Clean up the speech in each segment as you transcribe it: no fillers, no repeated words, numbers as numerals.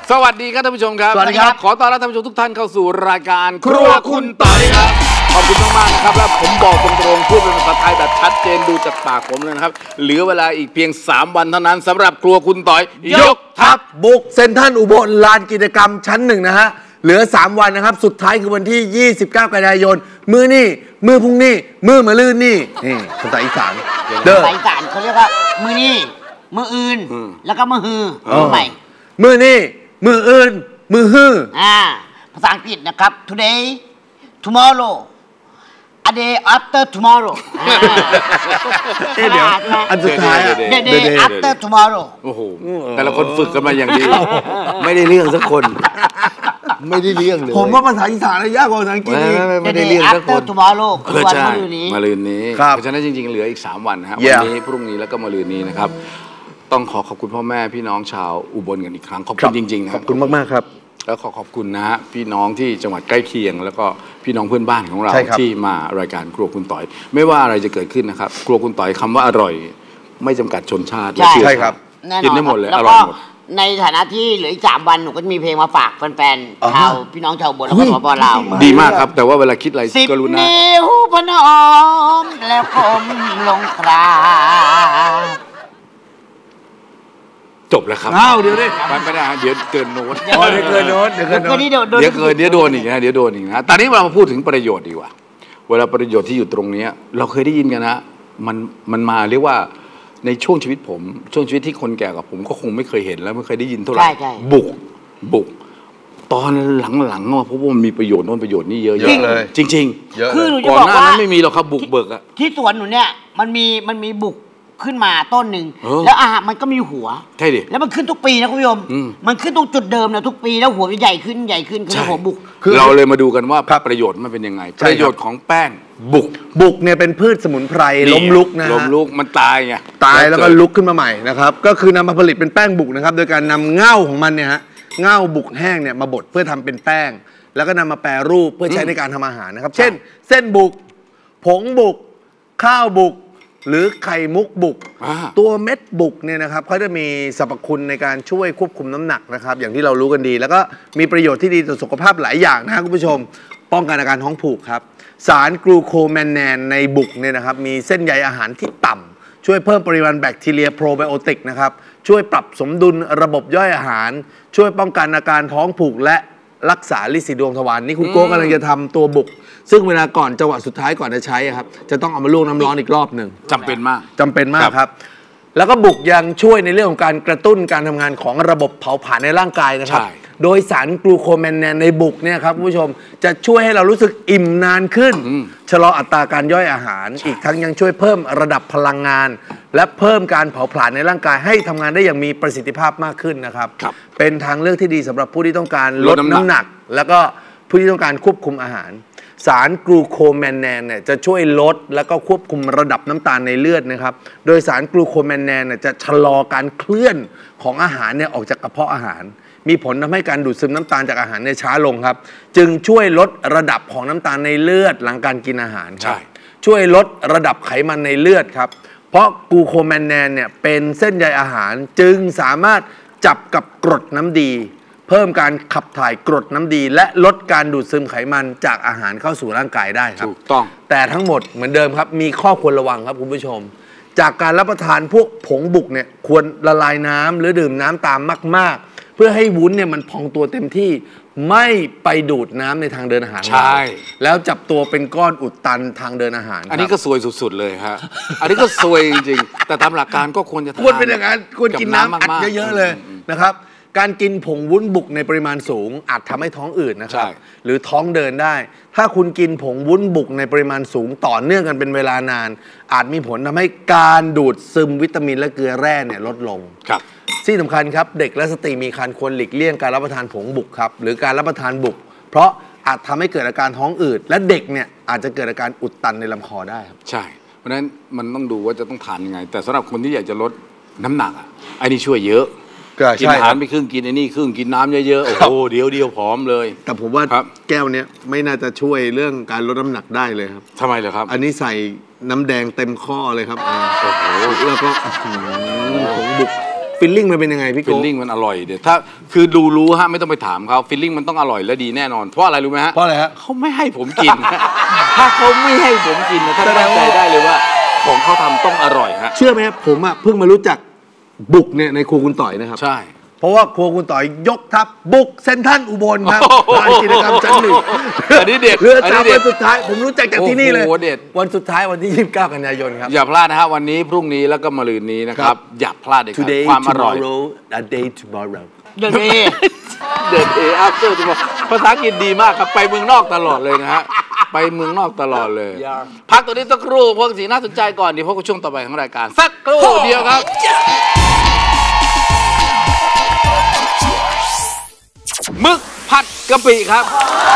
สวัสดีครับท่านผู้ชมครับสวัสดีครับขอต้อนรับท่านผู้ชมทุกท่านเข้าสู่รายการครัวคุณต่อยครับขอบคุณมากๆนะครับและผมบอกตรงๆพูดเป็นภาษาไทยแบบชัดเจนดูจากปากผมเลยนะครับเหลือเวลาอีกเพียง3 วันเท่านั้นสำหรับครัวคุณต่อยยกทัพบุกเซ็นทรัลอุบลลานกิจกรรมชั้น1นะฮะเหลือ3 วันนะครับสุดท้ายคือวันที่29 กันยายนมื้อนี่มื้อพรุ่งนี้มื้อมะรืนนี่ภาษาอีสานภาษาอีสานเขาเรียกว่ามื้อนี่มื้ออื่นแล้วก็มื้อฮือใหม่มื้อนี่มื้ออื่นมื้อฮือภาษาอังกฤษนะครับ today tomorrow a day after tomorrow เดี๋ยวอันสุดท้าย the day after tomorrow โอ้โหแต่ละคนฝึกกันมาอย่างดีไม่ได้เรื่องสักคนไม่ได้เรื่องเลยผมว่าภาษาอีสานยากกว่าภาษาอังกฤษไม่ได้เรื่องสักคน tomorrow คือวันมะรืนนี้มะรืนนี้เพราะฉะนั้นจริงๆเหลืออีก3 วันนะครับวันนี้พรุ่งนี้แล้วก็มะรืนนี้นะครับต้องขอบคุณพ่อแม่พี่น้องชาวอุบลกันอีกครั้งขอบคุณจริงๆขอบคุณมากๆครับแล้วขอบคุณนะฮะพี่น้องที่จังหวัดใกล้เคียงแล้วก็พี่น้องเพื่อนบ้านของเราที่มารายการครัวคุณต่อยไม่ว่าอะไรจะเกิดขึ้นนะครับครัวคุณต่อยคำว่าอร่อยไม่จำกัดชนชาติใช่ครับกินได้หมดเลยอร่อยหมดในฐานะที่เหลืออีก3 วันหนูก็จะมีเพลงมาฝากแฟนๆชาวพี่น้องชาวอุบลแล้วก็สปป.ลาวดีมากครับแต่ว่าเวลาคิดอะไรก็รู้นะ 10 นิ้วพนมแล้วก้มลงกราบจบแล้วครับเดี๋ยวดิไม่ได้เดี๋ยวเกินโน้ตเดี๋ยวเกินโน้ตเดี๋ยวโดนอีกนะเดี๋ยวโดนอีกนะตอนนี้เรามาพูดถึงประโยชน์ดีกว่าเวลาประโยชน์ที่อยู่ตรงนี้เราเคยได้ยินกันนะมันมาเรียกว่าในช่วงชีวิตผมช่วงชีวิตที่คนแก่กับผมก็คงไม่เคยเห็นแล้วไม่เคยได้ยินเท่าไหร่บุกตอนหลังๆมาพบว่ามันมีประโยชน์โน้นประโยชน์นี่เยอะเลยจริงๆคือหนูจะบอกว่าไม่มีหรอกครับบุกเบิกอะที่สวนหนูเนี่ยมันมีบุกขึ้นมาต้นหนึ่งแล้วมันก็มีหัวใช่ดิแล้วมันขึ้นทุกปีนะคุณผู้ชมมันขึ้นตรงจุดเดิมนะทุกปีแล้วหัวใหญ่ขึ้นคือหัวบุกเราเลยมาดูกันว่าประโยชน์มันเป็นยังไงประโยชน์ของแป้งบุกเนี่ยเป็นพืชสมุนไพรล้มลุกนะล้มลุกมันตายไงตายแล้วก็ลุกขึ้นมาใหม่นะครับก็คือนำมาผลิตเป็นแป้งบุกนะครับโดยการนำเง่าของมันเนี่ยฮะเง่าบุกแห้งเนี่ยมาบดเพื่อทำเป็นแป้งแล้วก็นำมาแปรรูปเพื่อใช้ในการทำอาหารนะครับเช่นเส้นบุกผงบุกข้าวบุกหรือไข่มุกบุกตัวเม็ดบุกเนี่ยนะครับเขาจะมีสรรพคุณในการช่วยควบคุมน้ำหนักนะครับอย่างที่เรารู้กันดีแล้วก็มีประโยชน์ที่ดีต่อสุขภาพหลายอย่างนะครับคุณผู้ชมป้องกันอาการท้องผูกครับสารกลูโคแมนแนนในบุกเนี่ยนะครับมีเส้นใยอาหารที่ต่ำช่วยเพิ่มปริมาณแบคทีเรียโปรไบโอติกนะครับช่วยปรับสมดุลระบบย่อยอาหารช่วยป้องกันอาการท้องผูกและรักษาลินสีดวงทวารนี่คุณโก้กำลังจะทำตัวบุกซึ่งเวลาก่อนจังหวะสุดท้ายก่อนจะใช้ครับจะต้องเอามาลวกน้ำร้อนอีกรอบหนึ่งจำเป็นมากครับแล้วก็บุกยังช่วยในเรื่องของการกระตุ้นการทำงานของระบบเผาผลาญในร่างกายนะครับโดยสารกลูโคแมนแนนในบุกเนี่ยครับคุณผู้ชมจะช่วยให้เรารู้สึกอิ่มนานขึ้นชะลออัตราการย่อยอาหารอีกทั้งยังช่วยเพิ่มระดับพลังงานและเพิ่มการเผาผลาญในร่างกายให้ทำงานได้อย่างมีประสิทธิภาพมากขึ้นนะครับเป็นทางเลือกที่ดีสำหรับผู้ที่ต้องการลดน้ำหนักแล้วก็ผู้ที่ต้องการควบคุมอาหารสารกลูโคแมนแนนเนี่ยจะช่วยลดแล้วก็ควบคุมระดับน้ำตาลในเลือดนะครับโดยสารกลูโคแมนแนนเนี่ยจะชะลอการเคลื่อนของอาหารเนี่ยออกจากกระเพาะอาหารมีผลทำให้การดูดซึมน้ำตาลจากอาหารเนี่ยช้าลงครับจึงช่วยลดระดับของน้ำตาลในเลือดหลังการกินอาหารครับช่วยลดระดับไขมันในเลือดครับเพราะกลูโคแมนแนนเนี่ยเป็นเส้นใยอาหารจึงสามารถจับกับกรดน้ำดีเพิ่มการขับถ่ายกรดน้ำดีและลดการดูดซึมไขมันจากอาหารเข้าสู่ร่างกายได้ครับถูกต้องแต่ทั้งหมดเหมือนเดิมครับมีข้อควรระวังครับคุณผู้ชมจากการรับประทานพวกผงบุกเนี่ยควรละลายน้ำหรือดื่มน้ำตามมากๆเพื่อให้วุ้นเนี่ยมันพองตัวเต็มที่ไม่ไปดูดน้ำในทางเดินอาหารใช่แล้วจับตัวเป็นก้อนอุดตันทางเดินอาหารอันนี้ก็ซวยสุดๆเลยฮะอันนี้ก็ซวยจริงๆแต่ตามหลักการก็ควรจะควรเป็นอย่างนั้นควรกินน้ำอัดเยอะๆเลยนะครับการกินผงวุ้นบุกในปริมาณสูงอาจทำให้ท้องอืดนะครับหรือท้องเดินได้ถ้าคุณกินผงวุ้นบุกในปริมาณสูงต่อเนื่องกันเป็นเวลานานอาจมีผลทำให้การดูดซึมวิตามินและเกลือแร่เนี่ยลดลงที่สำคัญครับเด็กและสตรีมีครรภ์ควรหลีกเลี่ยงการรับประทานผงบุกครับหรือการรับประทานบุกเพราะอาจทำให้เกิดอาการท้องอืดและเด็กเนี่ยอาจจะเกิดอาการอุดตันในลำคอได้ครับใช่เพราะฉะนั้นมันต้องดูว่าจะต้องทานยังไงแต่สำหรับคนที่อยากจะลดน้ำหนักไอ้นี่ช่วยเยอะกินอาหารไปครึ่งกินไอ้นี่ครึ่งกินน้ำเยอะๆโอ้โหเดียวผอมเลยแต่ผมว่าแก้วเนี้ยไม่น่าจะช่วยเรื่องการลดน้ำหนักได้เลยครับทำไมเหรอครับอันนี้ใส่น้ำแดงเต็มข้อเลยครับโอ้โหแล้วก็ผงบุกฟิลลิ่งมันเป็นยังไงพี่โก้ฟิลลิ่งมันอร่อยเดี๋ยวถ้าคือดูรู้ฮะไม่ต้องไปถามเขาฟิลลิ่งมันต้องอร่อยและดีแน่นอนเพราะอะไรรู้ไหมฮะเพราะอะไรฮะเขาไม่ให้ผมกิน ถ้าเขาไม่ให้ผมกินนะท่านมั่นใจได้เลยว่าของเขาทำต้องอร่อยฮะเชื่อไหมครับผมเพิ่งมารู้จักบุกเนี่ยในครัวคุณต่อยนะครับใช่เพราะว่าครัวคุณต่อยยกทัพบุกเซ็นทรัลอุบลครับลานกิจกรรมชั้น 1 อันนี้เด็ดเรืออันจานี้มเด็วัดนสุดท้ายผมรู้จักจากที่นี่เลยโอ้โหเด็ดวันสุดท้ายวันที่ 29 กันยายนครับอย่าพลาดนะฮะวันนี้พรุ่งนี้แล้วก็มะรืนนี้นะครับ อย่าพลาดเด็ดขาด Today ความอร่อย tomorrow a day tomorrow เดี๋ยวนี้เดินเออัพเตอร์ภาษาอังกฤษดีมากครับไปเมืองนอกตลอดเลยนะฮะไปเมืองนอกตลอดเลย พักตัวนี้สักครู่พวกสีน่าสนใจก่อนเดี๋ยวพบกับช่วงต่อไปของรายการสักครู่เดียวครับหมึกผัดกะปิครับ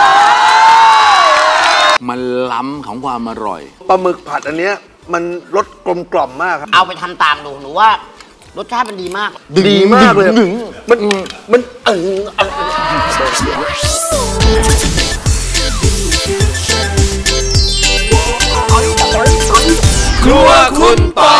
มันล้ำของความอร่อยปลาหมึกผัดอันเนี้ยมันรสกลมกล่อมมากครับเอาไปทำตามดูหนูว่ารสชาติมันดีมากดีมากเลยมันครัวคุณต่อ